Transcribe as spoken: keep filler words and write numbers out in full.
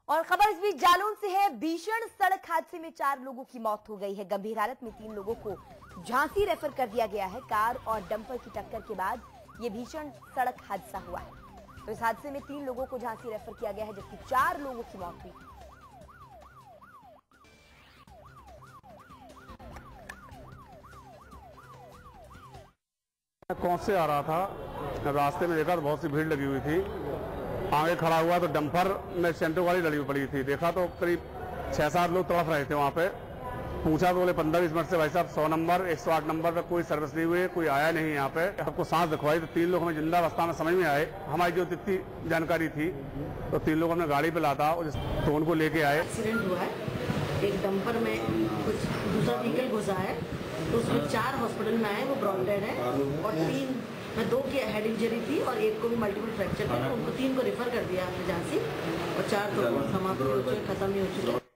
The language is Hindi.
और खबर इस बीच जालून से है। भीषण सड़क हादसे में चार लोगों की मौत हो गई है। गंभीर हालत में तीन लोगों को झांसी रेफर कर दिया गया है। कार और डंपर की टक्कर के बाद ये भीषण सड़क हादसा हुआ है। तो इस हादसे में तीन लोगों को झांसी रेफर किया गया है, जबकि चार लोगों की मौत हुई। कौन से आ रहा था, रास्ते में देखा तो बहुत सी भीड़ लगी हुई थी। आगे खड़ा हुआ तो डंपर में सेंटर वाली लड़ी पड़ी थी। देखा तो करीब छह सात लोग तड़प रहे थे वहां पे। पूछा तो बोले पंद्रह बीस मिनट से भाई साहब सौ नंबर एक सौ आठ नंबर पे कोई सर्विस नहीं हुई, कोई आया नहीं यहाँ पे। सबको सांस दिखवाई तो तीन लोग हमें जिंदा अवस्था में समझ में आए। हमारी जो जितनी जानकारी थी तो तीन लोग हमने गाड़ी पे लाता तो उनको लेके आए। एक्सीडेंट हुआ है, एक डंपर में कुछ दूसरा व्हीकल घुसा है तो उसमें चार हॉस्पिटल में आए, वो ब्रॉन्डेड है, और तीन में दो की हेड इंजरी थी और एक को भी मल्टीपल फ्रैक्चर था। उनको तीन को रेफर कर दिया हमने झांसी, और चार तो समाप्त हो चुके, खत्म ही हो चुके।